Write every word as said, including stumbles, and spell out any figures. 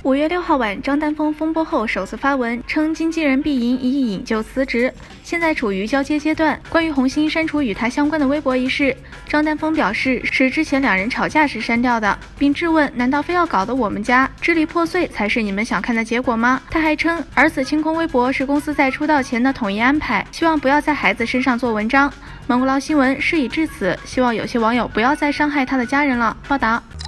五月六号晚，张丹峰风波后首次发文称，经纪人毕莹一意引咎辞职，现在处于交接阶段。关于红星删除与他相关的微博一事，张丹峰表示是之前两人吵架时删掉的，并质问：难道非要搞得我们家支离破碎才是你们想看的结果吗？他还称，儿子清空微博是公司在出道前的统一安排，希望不要在孩子身上做文章。蒙古捞新闻事已至此，希望有些网友不要再伤害他的家人了。报道。